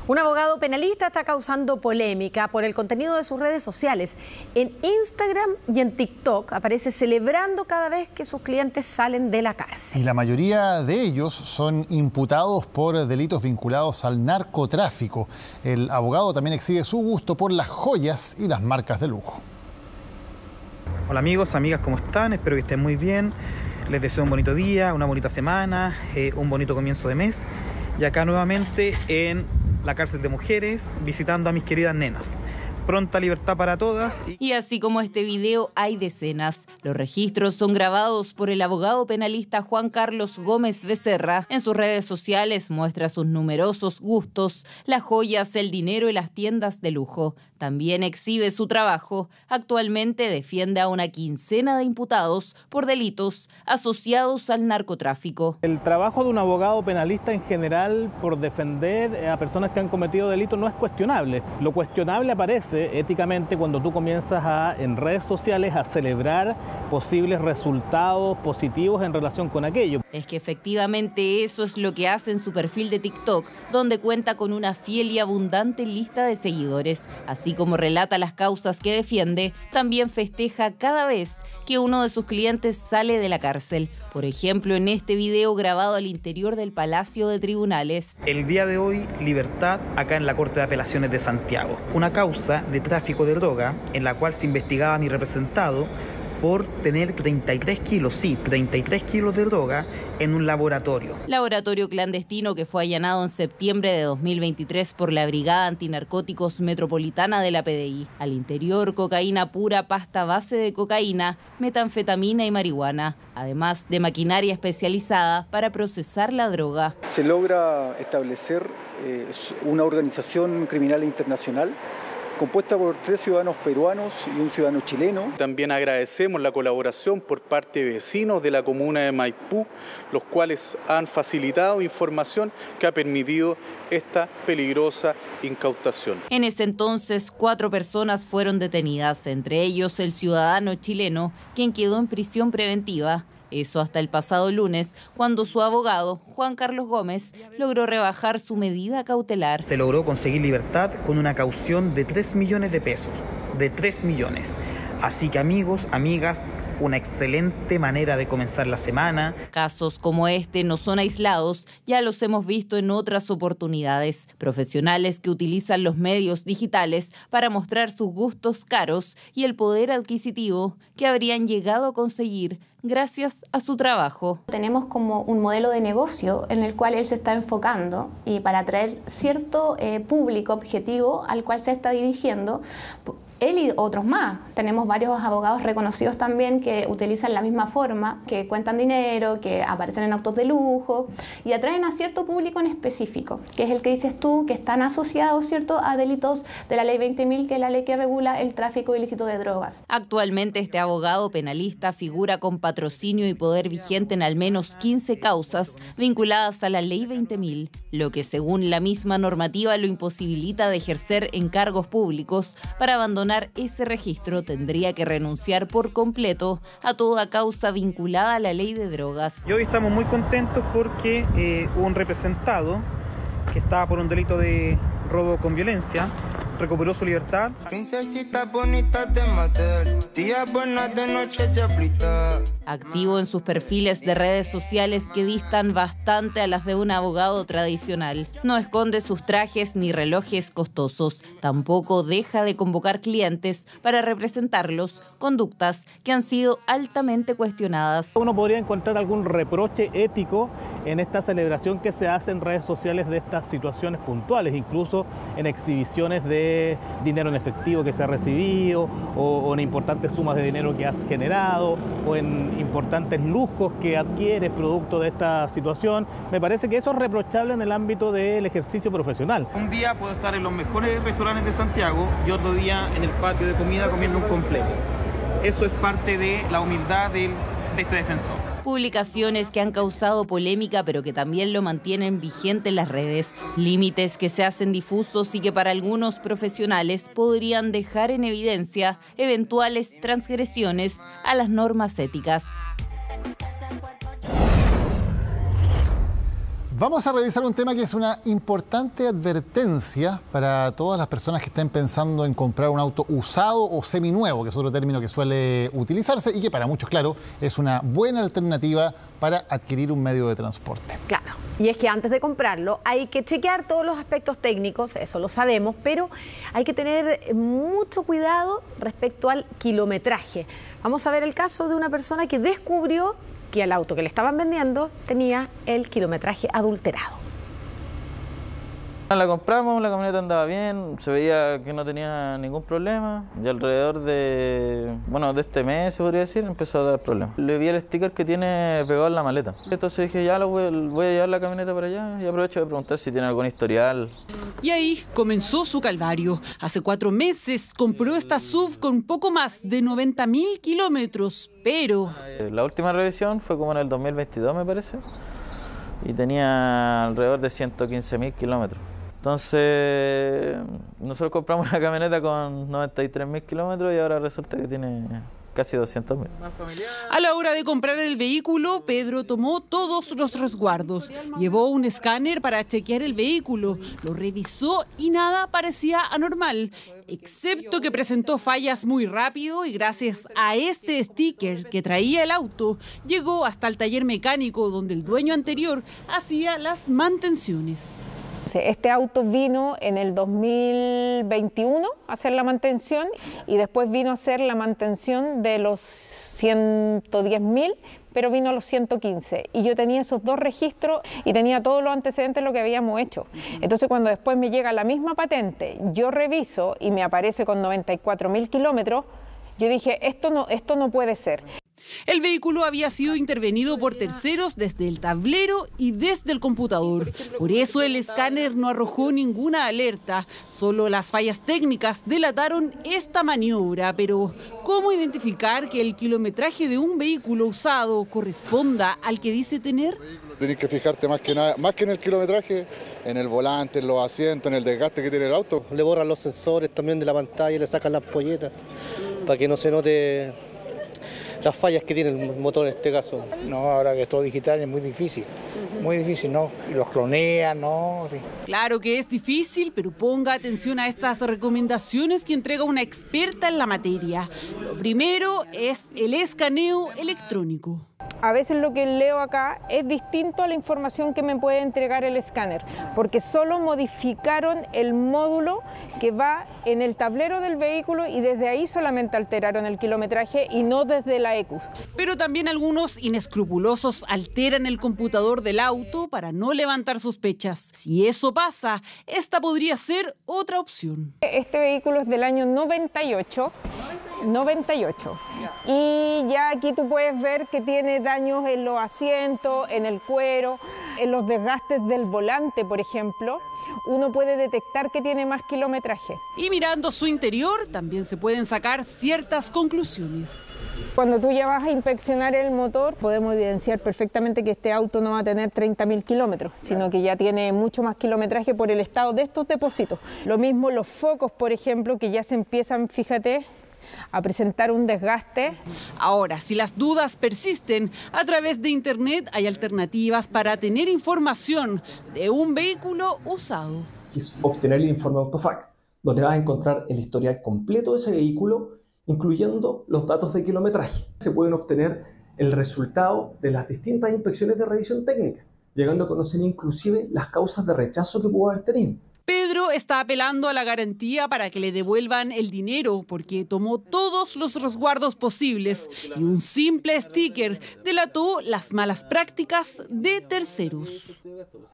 Un abogado penalista está causando polémica por el contenido de sus redes sociales. En Instagram y en TikTok aparece celebrando cada vez que sus clientes salen de la cárcel. Y la mayoría de ellos son imputados por delitos vinculados al narcotráfico. El abogado también exhibe su gusto por las joyas y las marcas de lujo. Hola amigos, amigas, ¿cómo están? Espero que estén muy bien. Les deseo un bonito día, una bonita semana, un bonito comienzo de mes. Y acá nuevamente en la cárcel de mujeres, visitando a mis queridas nenas. Pronta libertad para todas. Y así como este video hay decenas. Los registros son grabados por el abogado penalista Juan Carlos Gómez Becerra. En sus redes sociales muestra sus numerosos gustos, las joyas, el dinero y las tiendas de lujo. También exhibe su trabajo. Actualmente defiende a una quincena de imputados por delitos asociados al narcotráfico. El trabajo de un abogado penalista en general por defender a personas que han cometido delitos no es cuestionable. Lo cuestionable aparece éticamente cuando tú comienzas en redes sociales a celebrar posibles resultados positivos en relación con aquello. Es que efectivamente eso es lo que hace en su perfil de TikTok, donde cuenta con una fiel y abundante lista de seguidores. Así como relata las causas que defiende, también festeja cada vez que uno de sus clientes sale de la cárcel. Por ejemplo, en este video grabado al interior del Palacio de Tribunales. El día de hoy, libertad acá en la Corte de Apelaciones de Santiago. Una causa de tráfico de droga en la cual se investigaba a mi representado por tener 33 kilos de droga en un laboratorio. Laboratorio clandestino que fue allanado en septiembre de 2023 por la Brigada Antinarcóticos Metropolitana de la PDI. Al interior, cocaína pura, pasta base de cocaína, metanfetamina y marihuana, además de maquinaria especializada para procesar la droga. Se logra establecer una organización criminal internacional compuesta por 3 ciudadanos peruanos y un ciudadano chileno. También agradecemos la colaboración por parte de vecinos de la comuna de Maipú, los cuales han facilitado información que ha permitido esta peligrosa incautación. En ese entonces, 4 personas fueron detenidas, entre ellos el ciudadano chileno, quien quedó en prisión preventiva. Eso hasta el pasado lunes, cuando su abogado, Juan Carlos Gómez, logró rebajar su medida cautelar. Se logró conseguir libertad con una caución de 3 millones de pesos, de 3 millones. Así que amigos, amigas, una excelente manera de comenzar la semana. Casos como este no son aislados, ya los hemos visto en otras oportunidades. Profesionales que utilizan los medios digitales para mostrar sus gustos caros y el poder adquisitivo que habrían llegado a conseguir gracias a su trabajo. Tenemos como un modelo de negocio en el cual él se está enfocando y para atraer cierto público objetivo al cual se está dirigiendo. Él y otros más. Tenemos varios abogados reconocidos también que utilizan la misma forma, que cuentan dinero, que aparecen en autos de lujo y atraen a cierto público en específico, que es el que dices tú, que están asociados, ¿cierto?, a delitos de la ley 20.000, que es la ley que regula el tráfico ilícito de drogas. Actualmente este abogado penalista figura con patrocinio y poder vigente en al menos 15 causas vinculadas a la ley 20.000, lo que según la misma normativa lo imposibilita de ejercer encargos públicos. Para abandonar ese registro tendría que renunciar por completo a toda causa vinculada a la ley de drogas. Y hoy estamos muy contentos porque hubo un representado que estaba por un delito de robo con violencia, recuperó su libertad. Princesita bonita de matar, días buenas de noche de aplicar. Activo en sus perfiles de redes sociales que distan bastante a las de un abogado tradicional. No esconde sus trajes ni relojes costosos. Tampoco deja de convocar clientes para representarlos, conductas que han sido altamente cuestionadas. Uno podría encontrar algún reproche ético en esta celebración que se hace en redes sociales de estas situaciones puntuales, incluso en exhibiciones de dinero en efectivo que se ha recibido o en importantes sumas de dinero que has generado o en importantes lujos que adquieres producto de esta situación. Me parece que eso es reprochable en el ámbito del ejercicio profesional. Un día puedo estar en los mejores restaurantes de Santiago y otro día en el patio de comida comiendo un completo. Eso es parte de la humildad de este defensor. Publicaciones que han causado polémica pero que también lo mantienen vigente en las redes. Límites que se hacen difusos y que para algunos profesionales podrían dejar en evidencia eventuales transgresiones a las normas éticas. Vamos a revisar un tema que es una importante advertencia para todas las personas que estén pensando en comprar un auto usado o seminuevo, que es otro término que suele utilizarse y que para muchos, claro, es una buena alternativa para adquirir un medio de transporte. Claro, y es que antes de comprarlo hay que chequear todos los aspectos técnicos, eso lo sabemos, pero hay que tener mucho cuidado respecto al kilometraje. Vamos a ver el caso de una persona que descubrió que el auto que le estaban vendiendo tenía el kilometraje adulterado. La compramos, la camioneta andaba bien, se veía que no tenía ningún problema y alrededor de este mes, se podría decir, empezó a dar problemas. Le vi el sticker que tiene pegado en la maleta. Entonces dije, ya voy a llevar la camioneta para allá y aprovecho de preguntar si tiene algún historial. Y ahí comenzó su calvario. Hace 4 meses compró esta SUV con poco más de 90.000 kilómetros, pero... La última revisión fue como en el 2022, me parece, y tenía alrededor de 115.000 kilómetros. Entonces, nosotros compramos una camioneta con 93.000 kilómetros y ahora resulta que tiene casi 200.000. A la hora de comprar el vehículo, Pedro tomó todos los resguardos. Llevó un escáner para chequear el vehículo, lo revisó y nada parecía anormal, excepto que presentó fallas muy rápido y gracias a este sticker que traía el auto, llegó hasta el taller mecánico donde el dueño anterior hacía las mantenciones. Este auto vino en el 2021 a hacer la mantención y después vino a hacer la mantención de los 110.000, pero vino a los 115. Y yo tenía esos 2 registros y tenía todos los antecedentes de lo que habíamos hecho. Entonces cuando después me llega la misma patente, yo reviso y me aparece con 94.000 kilómetros, yo dije, esto no puede ser. El vehículo había sido intervenido por terceros desde el tablero y desde el computador. Por eso el escáner no arrojó ninguna alerta. Solo las fallas técnicas delataron esta maniobra. Pero, ¿cómo identificar que el kilometraje de un vehículo usado corresponda al que dice tener? Tienes que fijarte más que en el kilometraje, en el volante, en los asientos, en el desgaste que tiene el auto. Le borran los sensores también de la pantalla, le sacan las polletas para que no se note las fallas que tiene el motor en este caso. No, ahora que es todo digital es muy difícil, ¿no? Y los clonean, ¿no? Sí. Claro que es difícil, pero ponga atención a estas recomendaciones que entrega una experta en la materia. Lo primero es el escaneo electrónico. A veces lo que leo acá es distinto a la información que me puede entregar el escáner, porque solo modificaron el módulo que va en el tablero del vehículo y desde ahí solamente alteraron el kilometraje y no desde la ECU. Pero también algunos inescrupulosos alteran el computador del auto para no levantar sospechas. Si eso pasa, esta podría ser otra opción. Este vehículo es del año 98. Y ya aquí tú puedes ver que tiene daños en los asientos, en el cuero, en los desgastes del volante, por ejemplo. Uno puede detectar que tiene más kilometraje. Y mirando su interior también se pueden sacar ciertas conclusiones. Cuando tú ya vas a inspeccionar el motor, podemos evidenciar perfectamente que este auto no va a tener 30.000 kilómetros, sino que ya tiene mucho más kilometraje por el estado de estos depósitos. Lo mismo los focos, por ejemplo, que ya se empiezan, fíjate, a presentar un desgaste. Ahora, si las dudas persisten, a través de Internet hay alternativas para tener información de un vehículo usado. Es obtener el informe Autofac, donde vas a encontrar el historial completo de ese vehículo, incluyendo los datos de kilometraje. Se pueden obtener el resultado de las distintas inspecciones de revisión técnica, llegando a conocer inclusive las causas de rechazo que pudo haber tenido. Pedro está apelando a la garantía para que le devuelvan el dinero porque tomó todos los resguardos posibles y un simple sticker delató las malas prácticas de terceros.